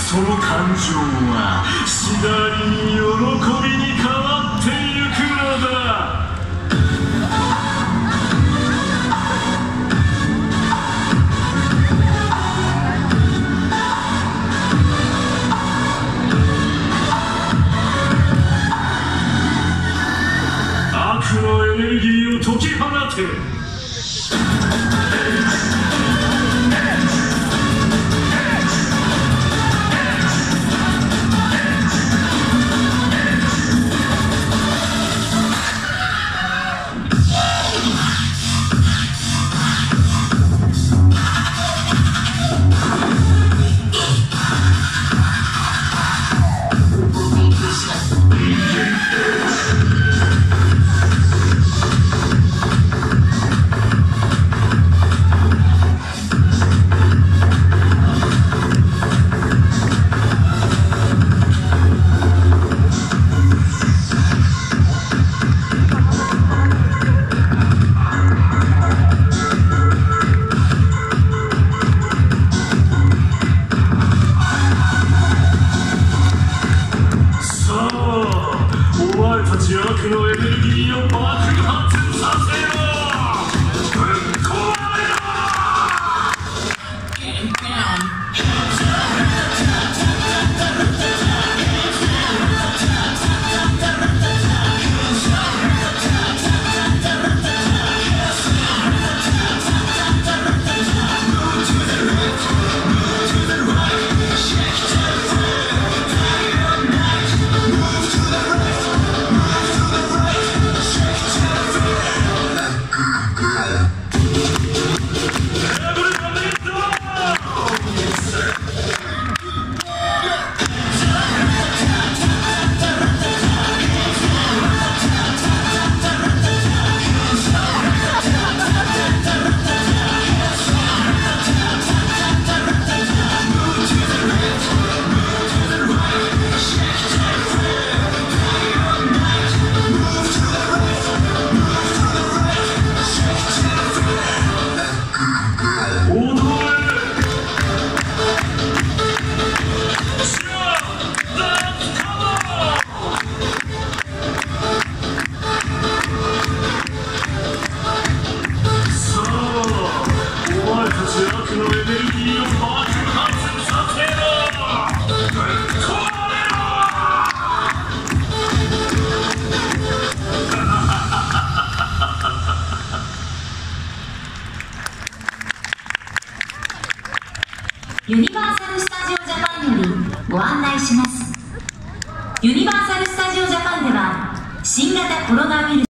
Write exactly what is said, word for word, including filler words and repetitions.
その感情は次第に喜びに変わってゆくのだ。悪のエネルギーを解き放て。悪のエネルギーを爆発させよう。ぶっ壊れろ。悪のエネルギーを爆発させろ。ぶっ壊れろ。 ユニバーサル・スタジオ・ジャパンよりご案内します。ユニバーサル・スタジオ・ジャパンでは新型コロナウイルス